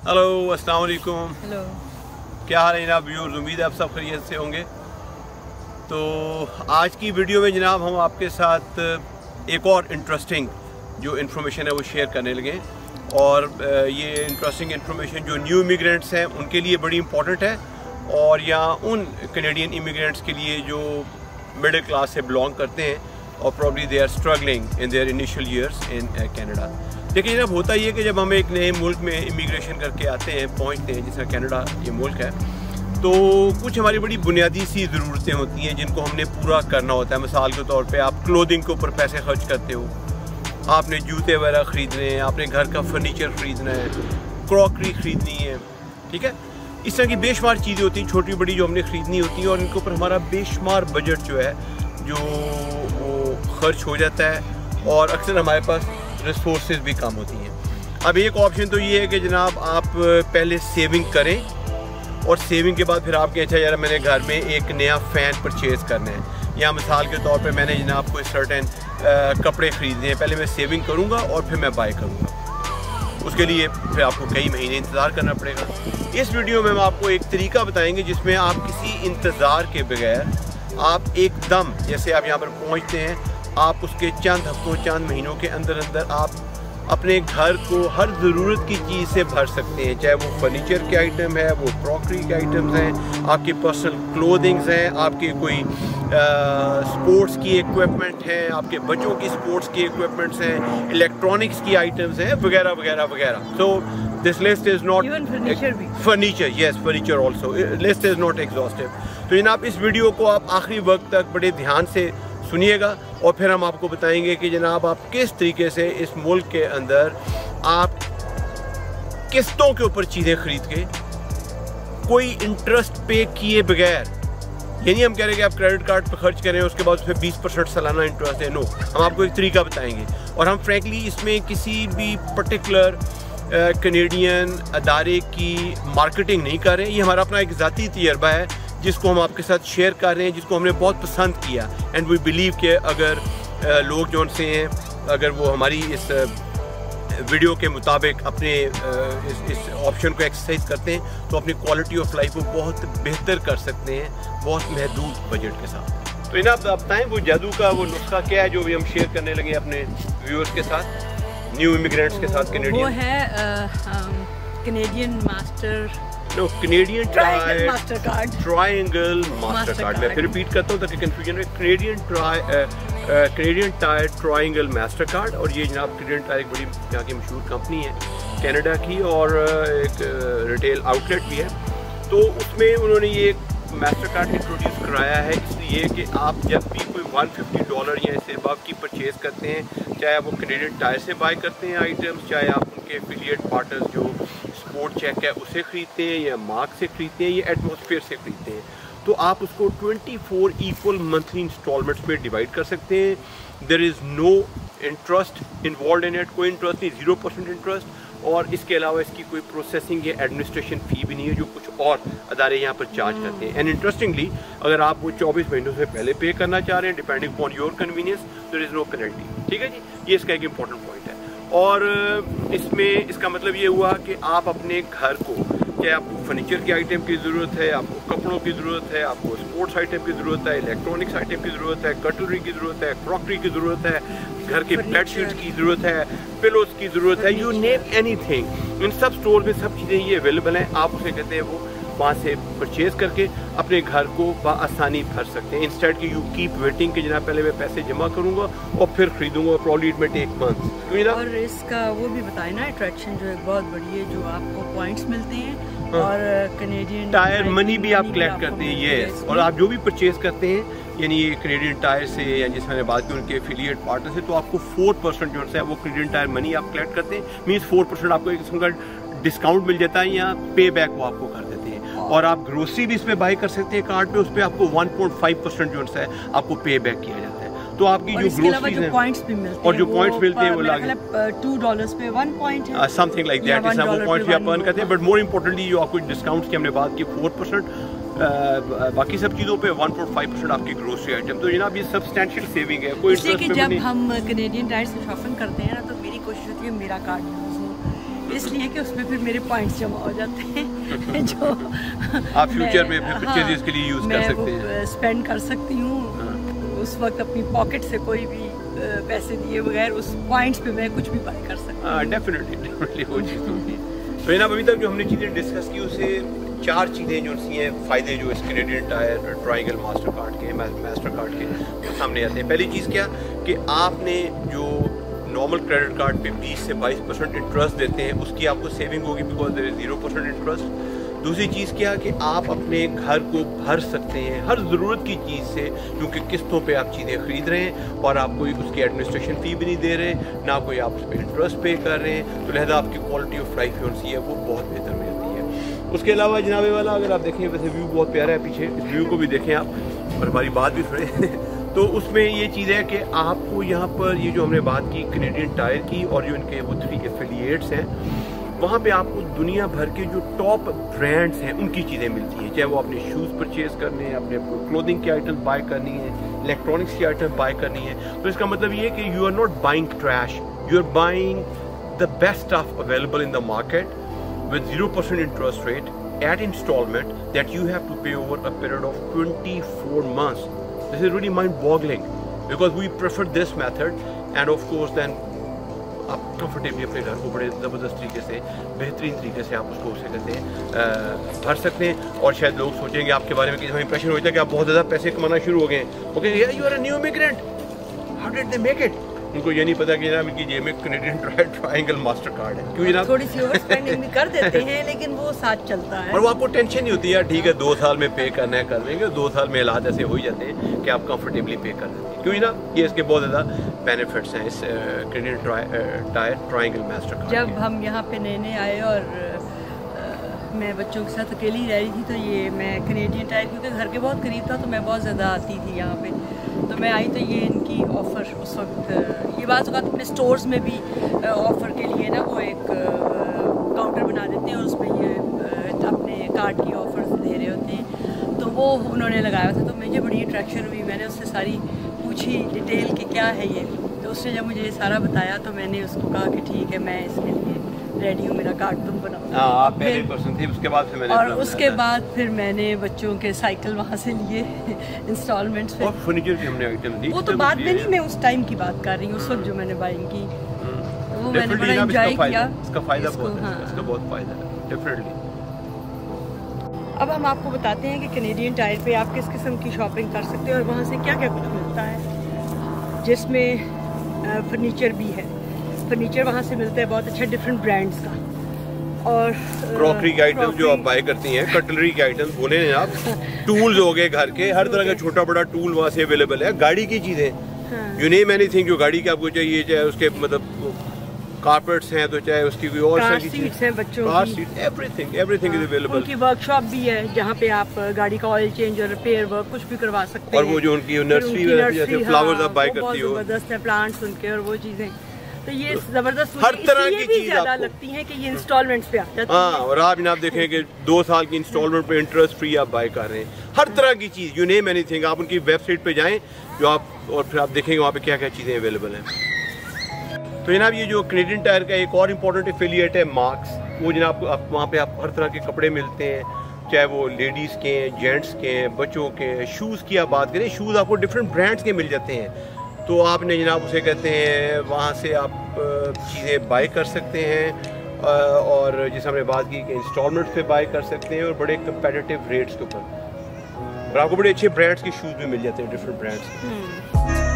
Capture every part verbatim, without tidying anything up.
Hello, अस्सलाम वालेकुम। Hello, क्या हाल है जनाब व्यूअर्स? उम्मीद है आप सब खैरियत से होंगे। तो आज की वीडियो में जनाब हम आपके साथ एक और इंटरेस्टिंग जो इन्फॉर्मेशन है वो शेयर करने लगे। और ये इंटरेस्टिंग इन्फॉर्मेशन जो न्यू इमिग्रेंट्स हैं उनके लिए बड़ी इंपॉर्टेंट है, और या उन कैनेडियन इमिग्रेंट्स के लिए जो मिडिल क्लास से बिलोंग करते हैं और probably they are struggling in their initial years in Canada. देखिए जनाब, होता ये कि जब हम एक नए मुल्क में इमिग्रेशन करके आते हैं, पहुंचते हैं, जिसका कनाडा ये मुल्क है, तो कुछ हमारी बड़ी बुनियादी सी ज़रूरतें होती हैं जिनको हमने पूरा करना होता है। मिसाल के तौर पे आप क्लोथिंग के ऊपर पैसे खर्च करते हो, आपने जूते वगैरह ख़रीदने हैं, आपने घर का फर्नीचर ख़रीदना है, क्रॉकरी ख़रीदनी है, ठीक है। इस तरह की बेशुमार चीज़ें होती हैं छोटी बड़ी जो हमने ख़रीदनी होती हैं, और इनके ऊपर हमारा बेशुमार बजट जो है जो वो खर्च हो जाता है, और अक्सर हमारे पास रिसोर्सेज भी कम होती हैं। अब एक ऑप्शन तो ये है कि जनाब आप पहले सेविंग करें, और सेविंग के बाद फिर आप कहें अच्छा यार मैंने घर में एक नया फ़ैन परचेज़ करना है, या मिसाल के तौर पे मैंने जनाब कोई सर्टेन कपड़े ख़रीदने हैं, पहले मैं सेविंग करूँगा और फिर मैं बाय करूँगा। उसके लिए फिर आपको कई महीने इंतज़ार करना पड़ेगा। इस वीडियो में हम आपको एक तरीका बताएंगे जिसमें आप किसी इंतज़ार के बगैर आप एकदम, जैसे आप यहाँ पर पहुँचते हैं, आप उसके चंद हफ्तों चंद महीनों के अंदर अंदर आप अपने घर को हर ज़रूरत की चीज़ से भर सकते हैं। चाहे वो फर्नीचर के आइटम है, वो क्रॉकरी के आइटम्स हैं, आपके पर्सनल क्लोथिंग्स हैं, आपके कोई स्पोर्ट्स की इक्विपमेंट है, आपके बच्चों की स्पोर्ट्स की इक्विपमेंट्स हैं, इलेक्ट्रॉनिक्स की आइटम्स हैं, वगैरह वगैरह वगैरह। So this list is not furniture, yes furniture also, list is not exhaustive. तो जनाब इस वीडियो को आप आखिरी वक्त तक बड़े ध्यान से सुनिएगा, और फिर हम आपको बताएंगे कि जनाब आप किस तरीके से इस मुल्क के अंदर आप किस्तों के ऊपर चीज़ें खरीद के कोई इंटरेस्ट पे किए बगैर, यानी हम कह रहे हैं कि आप क्रेडिट कार्ड पर खर्च करें उसके बाद उसमें बीस परसेंट सालाना इंटरेस्ट है, नो, हम आपको एक तरीका बताएंगे। और हम फ्रैंकली इसमें किसी भी पर्टिकुलर कैनेडियन अदारे की मार्केटिंग नहीं कर रहे हैं, ये हमारा अपना एक ज़ाती तजर्बा है जिसको हम आपके साथ शेयर कर रहे हैं, जिसको हमने बहुत पसंद किया। एंड वी बिलीव कि अगर आ, लोग जो उनसे हैं, अगर वो हमारी इस वीडियो के मुताबिक अपने आ, इस, इस ऑप्शन को एक्सरसाइज करते हैं तो अपनी क्वालिटी ऑफ लाइफ को बहुत बेहतर कर सकते हैं, बहुत महदूद बजट के साथ। तो इन्हें आप बताएं वो जादू का वो नुस्खा क्या है जो भी हम शेयर करने लगे अपने व्यूअर्स के साथ, न्यू इमिग्रेंट्स के साथ कैनेडियन। वो है Canadian master no Canadian Triangle Mastercard, Triangle Mastercard. मैं फिर रिपीट करता हूँ ताकि कंफ्यूजन है। Canadian try Canadian Tire Triangle Mastercard, और ये जनाब कैनेडियन टायर एक बड़ी यहाँ की मशहूर कंपनी है कनाडा की, और एक रिटेल आउटलेट भी है। तो उसमें उन्होंने ये मास्टर कार्ड इंट्रोड्यूस कराया है, इसलिए कि आप जब भी कोई वन फिफ्टी डॉलर या इससे अबव की परचेज़ करते हैं, चाहे आप वो कैनेडियन टायर से बाय करते हैं आइटम्स, चाहे आप उनके एफिलिएट पार्टनर्स जो स्पोर्ट चेक है उसे ख़रीदते हैं, या मार्क से ख़रीदते हैं, या एटमॉस्फेयर से ख़रीदते हैं, तो आप उसको चौबीस इक्वल मंथली इंस्टॉलमेंट्स में डिवाइड कर सकते हैं। There is no interest involve in it, कोई इंटरेस्ट नहीं, ज़ीरो परसेंट इंटरेस्ट, और इसके अलावा इसकी कोई प्रोसेसिंग या एडमिनिस्ट्रेशन फ़ी भी नहीं है जो कुछ और अदारे यहाँ पर चार्ज करते हैं। एंड इंटरेस्टिंगली अगर आप वो चौबीस महीनों से पहले पे करना चाह रहे हैं, depending upon your convenience, there is no penalty, ठीक है जी। ये इसका एक इंपॉर्टेंट पॉइंट है। और इसमें इसका मतलब ये हुआ कि आप अपने घर को, चाहे आपको फर्नीचर की आइटम की ज़रूरत है, आपको कपड़ों की ज़रूरत है, आपको स्पोर्ट्स आइटम की ज़रूरत है, इलेक्ट्रॉनिक्स आइटम की ज़रूरत है, कटलरी की ज़रूरत है, क्रॉकरी की ज़रूरत है, घर के बेडशीट्स की ज़रूरत है, पिलोज की ज़रूरत है, यू नेम एनीथिंग, इन सब स्टोर में सब चीज़ें ये अवेलेबल हैं। आप उसे कहते हैं वो वहाँ से परचेज़ करके अपने घर को बआसानी भर सकते हैं, इंस्टेड कि यू कीप वेटिंग कि जनाब पहले मैं पैसे जमा करूँगा और फिर ख़रीदूँगा, probably it may take month. और इसका वो भी बताए ना, अट्रैक्शन जो एक बहुत बड़ी है, जो आपको पॉइंट्स मिलते हैं, और कैनेडियन टायर मनी भी आप कलेक्ट करते हैं, ये, और आप जो भी परचेज़ करते हैं, यानी ये कैनेडियन टायर से या जिस मैंने बात की उनके एफिलिएट पार्टनर से, तो आपको फोर परसेंट जो है वो कैनेडियन टायर मनी आप कलेक्ट करते हैं, मीन्स फोर परसेंट आपको एक किस्म का डिस्काउंट मिल जाता है, या पे बैक वो आपको कर देते हैं। और आप ग्रोसरी भी इस पर बाय कर सकते हैं कार्ड पे, उस पर आपको वन पॉइंट फाइव परसेंट जो है आपको पे बैक किया जाता है। तो आपकी जो ग्रोसरीज हैं पॉइंट्स भी मिलते हैं, और जो पॉइंट्स मिलते हैं वो लागे टू डॉलर्स पे वन पॉइंट है, समथिंग लाइक दैट, जिससे वो पॉइंट्स भी आप अर्न करते हैं। बट मोर इम्पोर्टेंटली जो आपको डिस्काउंट्स की हमने बात की फोर परसेंट, बाकी सब चीज़ों पे वन पॉइंट फाइव परसेंट आपकी ग्रोसरी आइटम, तो जनाब ये सब्सटेंशियल सेविंग है। कोई जब हम कैनेडियन टायर से शॉपिंग करते हैं ना, तो मेरी कोशिश होती है मेरा कार्ड यूज़ हो, इसलिए कि उसमें फिर मेरे पॉइंट्स जमा हो जाते हैं जो आप फ्यूचर में फिर परचेजेस के लिए यूज़ कर सकते हैं, स्पेंड कर सकती हूँ। उस वक्त अपनी पॉकेट से कोई भी पैसे दिए बगैर उस पॉइंट्स पे मैं कुछ भी बाय कर सकती हूँ। डेफिनेटली डेफिनेटली वो चीज़ होती है। तो जनाब अभी तक जो हमने चीज़ें डिस्कस की उससे चार चीज़ें जो सी हैं फ़ायदे जो इस Canadian Tire Triangle Mastercard के मास्टर कार्ड के वो सामने आते हैं। पहली चीज़ क्या कि आपने जो नॉर्मल क्रेडिट कार्ड पे बीस से बाईस परसेंट इंटरेस्ट देते हैं उसकी आपको सेविंग होगी because there is zero percent interest. दूसरी चीज़ क्या कि आप अपने घर को भर सकते हैं हर ज़रूरत की चीज़ से, क्योंकि किस्तों पे आप चीज़ें ख़रीद रहे हैं और आप कोई उसकी एडमिनिस्ट्रेशन फ़ी भी नहीं दे रहे, ना कोई आप उस पर इंटरेस्ट पे कर रहे हैं, तो लिहाजा आपकी क्वालिटी ऑफ लाइफ जो सी है वो बहुत बेहतर मिलती है। उसके अलावा जनाबे वाला अगर आप देखें, वैसे व्यू बहुत प्यारा है पीछे, इस व्यू को भी देखें आप और हमारी बात भी सुने तो उसमें ये चीज़ है कि आपको यहाँ पर ये जो हमने बात की कैनेडियन टायर की और जो इनके वो थ्री एफिलिएट्स हैं, वहाँ पे आपको दुनिया भर के जो टॉप ब्रांड्स हैं उनकी चीज़ें मिलती हैं, चाहे वो अपने शूज़ परचेज करने हैं, अपने क्लोथिंग के आइटम बाय करनी है, इलेक्ट्रॉनिक्स की आइटम बाय करनी है। तो इसका मतलब ये है कि you are not buying trash, you are buying the best stuff available in the market with zero percent interest rate at installment that you have to pay over a period of twenty-four months. This is really mind-boggling because we prefer this method, and of course then आप comfortably अपने घर को बड़े ज़बरदस्त तरीके से बेहतरीन तरीके से आप उसको उसे कहते हैं भर सकते हैं। और शायद लोग सोचेंगे आपके बारे में कि हमें इंप्रेशन होता है कि आप बहुत ज़्यादा पैसे कमाना शुरू हो गए, okay you are a new immigrant, how did they make it. उनको ये नहीं पता कि जनाब इनकी जेब में कैनेडियन ट्रायंगल मास्टर कार्ड है, क्यों जनाब थोड़ी सी ओवर स्पेंडिंग भी कर देते हैं लेकिन वो साथ चलता है और वो आपको टेंशन नहीं होती है, ठीक है दो साल में पे करना है कर देंगे, दो साल में हालात ऐसे हो ही जाते हैं कि आप कंफर्टेबली पे कर देते हैं, क्यों जनाब ये इसके बहुत ज़्यादा बेनिफिट्स हैं इस Canadian Tire Triangle Mastercard. जब हम यहाँ पे नए नए आए और आ, मैं बच्चों के साथ अकेली रह रही थी, तो ये मैं कैनेडियन टायर क्योंकि घर के बहुत करीब था तो मैं बहुत ज़्यादा आती थी यहाँ पे, तो मैं आई तो ये इनकी ऑफ़र उस वक्त, ये बात होगा अपने स्टोर्स में भी ऑफ़र के लिए ना वो एक काउंटर बना देते हैं और उसमें ये अपने कार्ड की ऑफ़र्स दे रहे होते हैं, तो वो उन्होंने लगाया था, तो मुझे बड़ी अट्रैक्शन हुई, मैंने उससे सारी पूछी डिटेल कि क्या है ये, तो उसने जब मुझे ये सारा बताया तो मैंने उसको कहा कि ठीक है मैं इसके लिए रेडी हूँ, मेरा कार्ड तुम बनाओ। हाँ आप पहले पर्सन थी, उसके बाद फिर मैंने और उसके बाद फिर मैंने बच्चों के साइकिल वहाँ से लिए इंस्टॉलमेंट्स पे, और फर्नीचर की हमने आइटम दी, वो तो बाद में नहीं, मैं उस टाइम की बात कर रही हूँ, उस वक्त जो मैंने बाइंग की वो मैंने बड़ा एंजॉय किया। इसका फायदा बहुत है, हाँ। इसका बहुत फायदा है डेफिनेटली। अब हम आपको बताते हैं कि कैनेडियन टायर पे आप किस किस्म की शॉपिंग कर सकते हैं और वहाँ से क्या क्या कुछ मिलता है, जिसमें फर्नीचर भी है। फर्नीचर वहाँ से मिलता है बहुत अच्छा डिफरेंट ब्रांड्स का, और क्रॉकरी के आइटम जो आप बाय करती हैं, कटलरी के आइटम बोले हैं आप, टूल्स हो गए घर के, हर तरह का छोटा बड़ा टूल वहाँ से अवेलेबल है। गाड़ी की चीज़ें, यू नेम एनीथिंग जो गाड़ी की आपको चाहिए, चाहे उसके मतलब कारपेट्स हैं तो चाहे उसकी कोई और कार सीट्स हैं बच्चों कार की, seat, everything everything is available. उनकी वर्कशॉप भी है जहाँ पे आप गाड़ी का ऑयल चेंज और रिपेयर वर्क कुछ भी करवा सकते और हैं। वो जो उनकी नर्सरी जैसे फ्लावर्स आप बाय करती हो, जबरदस्त है प्लांट्स उनके और वो चीजें, तो ये जबरदस्त हर तरह की चीज ज्यादा लगती है कि ये इंस्टॉलमेंट्स पे आ जाती है। हाँ, और आप जनाब देखें कि दो साल की इंस्टॉलमेंट पे इंटरेस्ट फ्री आप बाय कर रहे हैं, हर तरह की चीज़, यू नेम एनीथिंग। आप उनकी वेबसाइट पे जाएं जो आप, और फिर आप देखेंगे वहाँ पे क्या क्या चीज़ें अवेलेबल हैं। तो जनाब ये जो कैनेडियन टायर का एक और इम्पोर्टेंट एफिलिएट है मार्क्स, वो जनाब आप वहाँ पे आप हर तरह के कपड़े मिलते हैं, चाहे वो लेडीज़ के हैं, जेंट्स के हैं, बच्चों के। शूज़ की आप बात करें, शूज़ आपको डिफरेंट ब्रांड्स के मिल जाते हैं, तो आपने जनाब उसे कहते हैं वहाँ से आप चीज़ें बाय कर सकते हैं, और जिस हमने बात की कि इंस्टॉलमेंट पे बाय कर सकते हैं और बड़े कंपेटिटिव रेट्स के ऊपर, और आपको बड़े अच्छे ब्रांड्स के शूज़ भी मिल जाते हैं, डिफरेंट ब्रांड्स।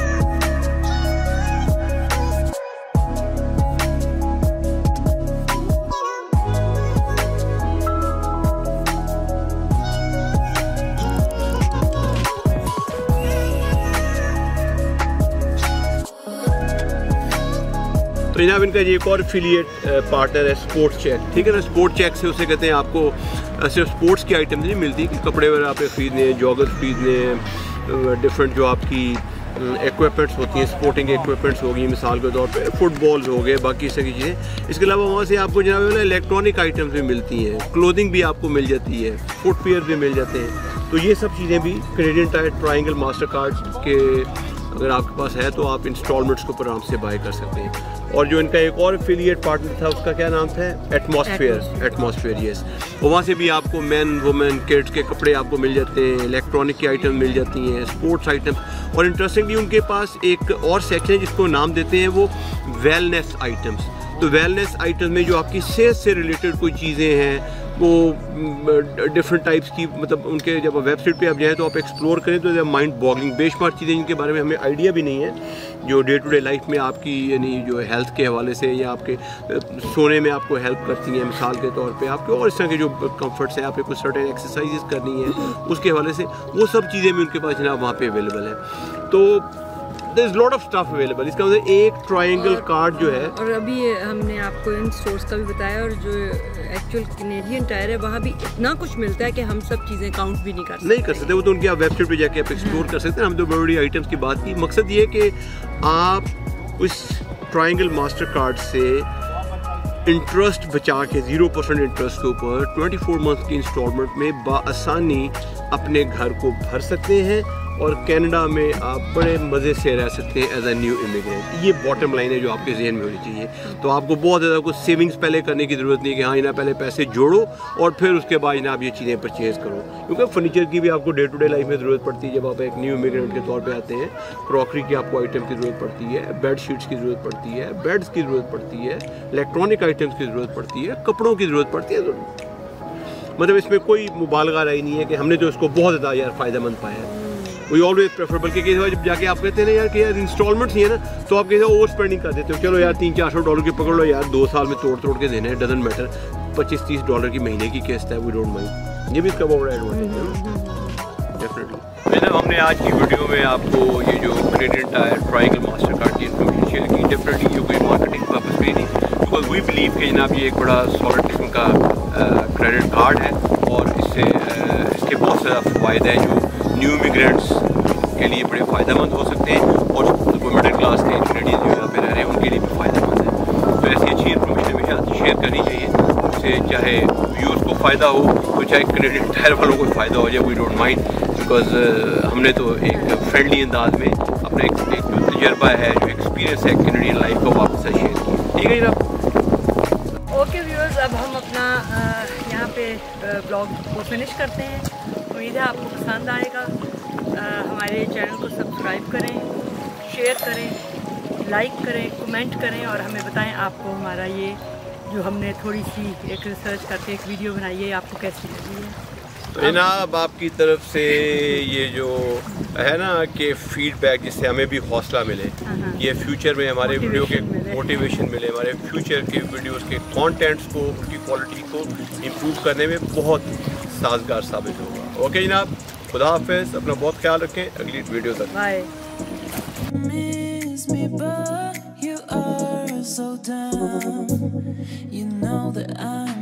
तो जनाब इनका ये एक और एफिलिएट पार्टनर है स्पोर्ट्स चेक, ठीक है ना। स्पोर्ट्स चेक से उसे कहते हैं आपको सिर्फ स्पोर्ट्स की आइटम नहीं मिलती कि कपड़े वगैरह आप खरीदने, जॉगर्स खरीदने, डिफरेंट जो आपकी इक्विपमेंट्स होती हैं, स्पोर्टिंग इक्विपमेंट्स हो गई मिसाल के तौर पे, फुटबॉल्स हो गए, बाकी इस तरह की चीज़ें। इसके अलावा वहाँ से आपको जनाब इलेक्ट्रॉनिक आइटम्स भी मिलती हैं, क्लोथिंग भी आपको मिल जाती है, फुटवेयर भी मिल जाते हैं। तो ये सब चीज़ें भी Canadian Tire Triangle Mastercard के अगर आपके पास है तो आप इंस्टॉलमेंट्स के ऊपर आराम से बाय कर सकते हैं। और जो इनका एक और एफिलिएट पार्टनर था उसका क्या नाम था, एटमॉस्फेयर, एटमॉस्फेयर यस। और वहाँ से भी आपको मैन वुमेन किड्स के कपड़े आपको मिल जाते हैं, इलेक्ट्रॉनिक की आइटम मिल जाती हैं, स्पोर्ट्स आइटम्स। और इंटरेस्टिंगली उनके पास एक और सेक्शन है जिसको नाम देते हैं वो वेलनेस आइटम्स। तो वेलनेस आइटम में जो आपकी सेहत से रिलेटेड कोई चीज़ें हैं वो डिफरेंट टाइप्स की, मतलब उनके जब वेबसाइट पे आप जाएँ तो आप एक्सप्लोर करें तो माइंड बॉगलिंग बेशुमार चीज़ें जिनके बारे में हमें आइडिया भी नहीं है, जो डे टू डे लाइफ में आपकी यानी जो हेल्थ के हवाले से या आपके सोने में आपको हेल्प करती हैं, मिसाल के तौर पे आपके और इस तरह के जो कंफर्ट्स हैं, आपको कुछ सर्टेन एक्सरसाइजेस करनी है उसके हवाले से, वो सब चीज़ें भी उनके पास जनाब वहाँ पे अवेलेबल हैं। तो There's lot of stuff available। इसका मतलब एक ट्रायंगल कार्ड जो है, और अभी हमने आपको इन स्टोर्स का भी बताया, और जो एक्चुअल कैनेडियन टायर है वहाँ भी इतना कुछ मिलता है कि हम सब चीज़ें काउंट भी नहीं कर सकते नहीं कर सकते वो तो उनकी आप वेबसाइट पे जाके आप एक्सप्लोर कर सकते हैं। हम तो बड़ी बड़ी आइटम्स की बात की, मकसद ये है कि आप उस ट्रायंगल मास्टर कार्ड से इंटरेस्ट बचा के ज़ीरो परसेंट इंटरेस्ट के ऊपर चौबीस मंथ की इंस्टॉलमेंट में बाआसानी अपने घर को भर सकते हैं और कनाडा में आप बड़े मज़े से रह सकते हैं एज अ न्यू इमिग्रेंट। ये बॉटम लाइन है जो आपके जहन में होनी चाहिए। तो आपको बहुत ज़्यादा कुछ सेविंग्स पहले करने की ज़रूरत नहीं कि हाँ इन्हें पहले पैसे जोड़ो और फिर उसके बाद इन्हें आप ये चीज़ें परचेज़ करो, क्योंकि फर्नीचर की भी आपको डे टू डे लाइफ में ज़रूरत पड़ती है। जब आप एक न्यू इमिग्रेंट के तौर पर आते हैं, क्रॉकरी की आपको आइटम की ज़रूरत पड़ती है, बेड शीट्स की ज़रूरत पड़ती है, बेड्स की ज़रूरत पड़ती है, इलेक्ट्रॉनिक आइटम्स की ज़रूरत पड़ती है, कपड़ों की ज़रूरत पड़ती है। मतलब इसमें कोई मुबालगा राय नहीं है कि हमने तो इसको बहुत ज़्यादा यार फ़ायदेमंद पाया है। वी ऑलवेज प्रेफरेबल के जब जाके आप कहते हैं ना यार कि यार इंस्टॉलमेंट्स ही है ना, तो आप कहते हैं ओवर स्पेंडिंग कर देते हो, चलो यार तीन चार सौ डॉलर की पकड़ लो यार, दो साल में तोड़ तोड़ के देने हैं, डजंट मैटर, पच्चीस तीस डॉलर की महीने की किस्त है, वी डोंट माइंड। ये भी इसका बहुत बड़ा एडवांटेज है डेफिनेटली। मैडम हमने आज की वीडियो में आपको ये जो Canadian Tire Triangle Mastercard की इन्फॉर्मेशन शेयर की। डेफिनेटली ये कोई मार्केटिंग पर्पस भी नहीं, बिकॉज वी बिलीव कि जनाब ये एक बड़ा सॉलिड किस्म का क्रेडिट कार्ड है और इससे इसके बहुत सारा फ़ायदे हैं जो न्यू इमिग्रेंट्स के लिए बड़े फ़ायदेमंद हो सकते हैं और जो मिडिल क्लास के कैनेडियन जो यहाँ पे रह रहे हैं उनके लिए भी फ़ायदेमंद है। तो ऐसी अच्छी इन्फॉर्मेशन हमेशा शेयर करनी चाहिए, उससे चाहे व्यूअर्स को फ़ायदा हो तो चाहे कैनेडियन टायर वालों को फ़ायदा हो जाए, वी डोंट माइंड, बिकॉज हमने तो एक फ्रेंडली अंदाज में अपना एक, एक जो तजर्बा है, जो एक्सपीरियंस है कैनेडियन लाइफ का, वो आपके साथ शेयर किया। ठीक है जनाब। ओके व्यूअर्स, अब हम अपना यहाँ पे ब्लॉग को फिनिश करते हैं। उम्मीद है आपको पसंद आएगा। आ, हमारे चैनल को सब्सक्राइब करें, शेयर करें, लाइक करें, कमेंट करें और हमें बताएं आपको हमारा ये जो हमने थोड़ी सी एक रिसर्च करके एक वीडियो बनाई है आपको कैसी लगी है। तो जनाब आपकी तरफ से ये जो है ना कि फीडबैक जिससे हमें भी हौसला मिले, ये फ्यूचर में हमारे वीडियो के मोटिवेशन मिले, हमारे फ्यूचर के वीडियोस के कंटेंट्स को, उनकी क्वालिटी को इम्प्रूव करने में बहुत साजगार साबित होगा। ओके जनाब, खुदा हाफिज़, अपना बहुत ख्याल रखें, अगली वीडियो तक bye. You are so dumb. You know that I'm